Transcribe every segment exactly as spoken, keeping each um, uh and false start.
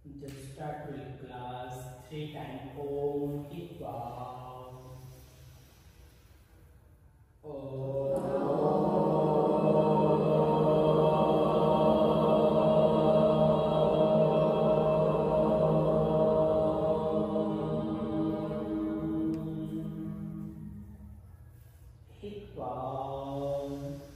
Just start with class. Three times Om. Hit wow. Hít vào.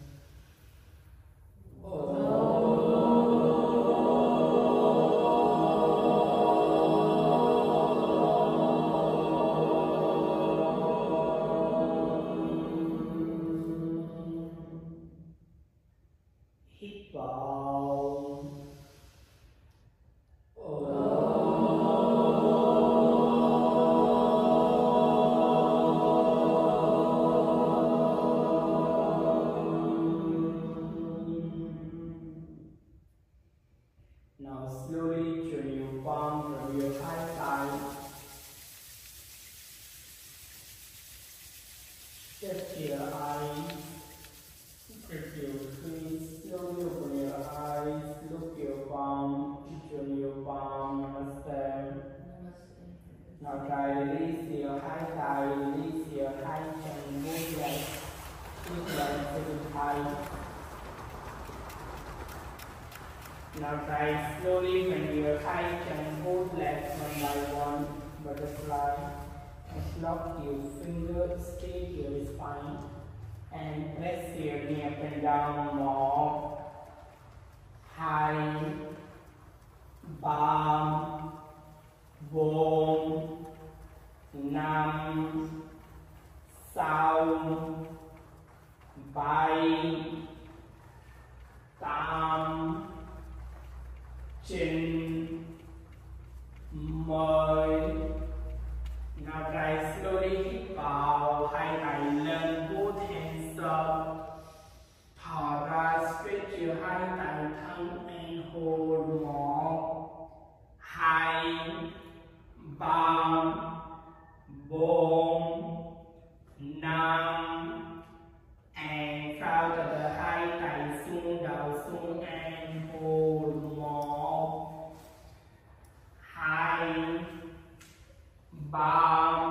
Hít vào. Now slowly turn your palm from your high side. Shift your eyes. Grip your feet. Slowly open your eyes. Look your palm. Turn your palm. Namaste. Now try release your high thigh. Release your high chin. Move legs. Keep legs very high. Now try slowly bend your high chin, both legs one by one, butterfly. Lock your fingers, straight your spine, and press your knee up and down more. High, balm, warm, numb, sound, bite, thumb, chin, mời. Now try slowly hít vào, hai tay lên, both hands up. Thở ra, stretch your hai tay thẳng and hold more. Hai, ba, bốn, năm, and sau cho the hai tay xuống đầu xuống and hold more. Hai, ba,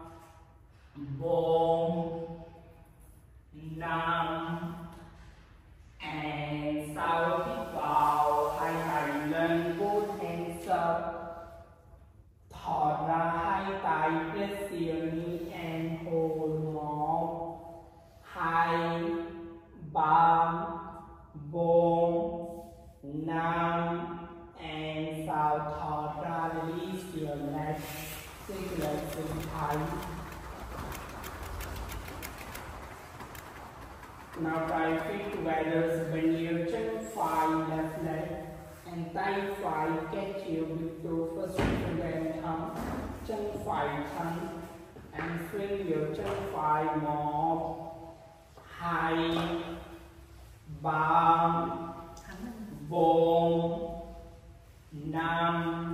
bốn, năm, and sau hít vào, hai tay lên, both hands up. Thở ra, hai tay press your knee and hold more. Hai, ba, bốn, năm, and sau thở ra, release your legs. Take legs in high. Now try feet together, bend your chin, five left leg, and thigh five, catch your big toe, first finger and thumb, chin five thumb, and swing your chin five more. High, ba, bốn, năm,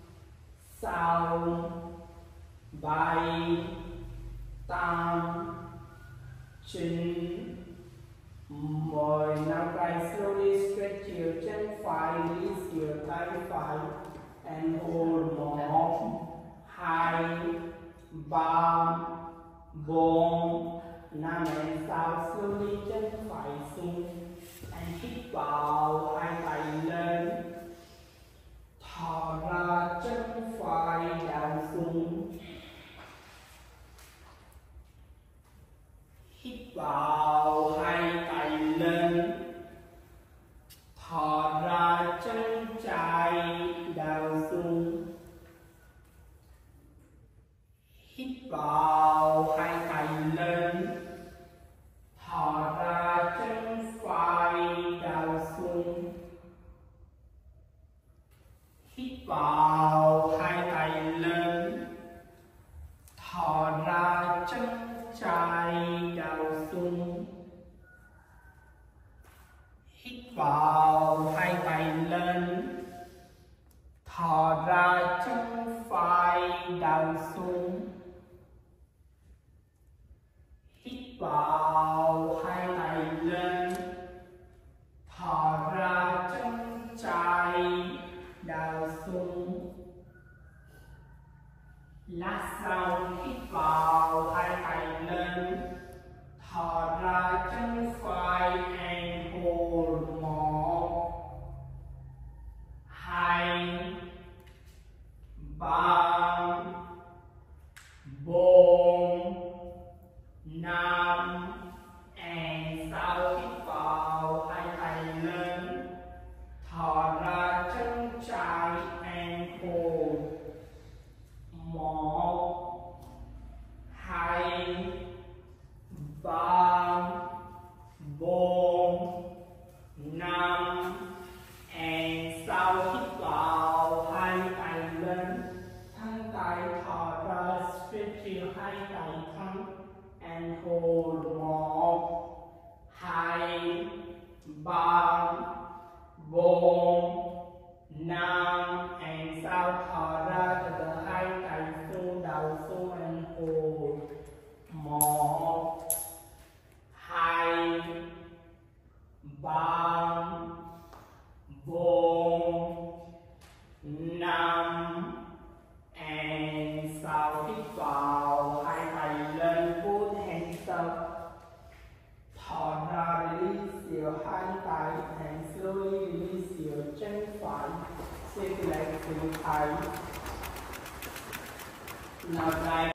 sáu, bảy, tám, chín, mười. Now try slowly stretch your chin five, release your thigh five, and hold more. Hai, ba, bốn, năm, and sáu. Slowly chin five xuống, and hít vào, hai tay lên. Thở ra, chân phải down xuống. Hít vào, hai tay lên. Thở ra, chân trái down xuống. Hít vào, hai tay lên. Thở ra, chân phải down xuống. Hít vào, hai tay lên. Thở ra, chân trái down xuống. Hít vào, hai tay lên. Thở ra, chân phải down xuống. Hít vào, hai tay lên. Thở ra, chân trái down đầu xuống. Lát sau hít vào hai tay lên, thò ra chân phải and hold. Một, hai, ba, bốn, năm, and sau hít vào hai tay lên, thò ra chân trái and hold. Một, hai, ba, bốn, năm, and sau hít vào hai tay lên, thân tay thò ra stretching hai tay thẳng and hold. Một, hai, ba, bốn, năm, and sau thò ra từ từ hai tay xuống đầu xuống and hold. Một, hai, ba, bốn, năm, and sau hít vào hai tay lên, put hands up, thò ra release your hai tay and slowly release your chân phải, circulate through thigh. Now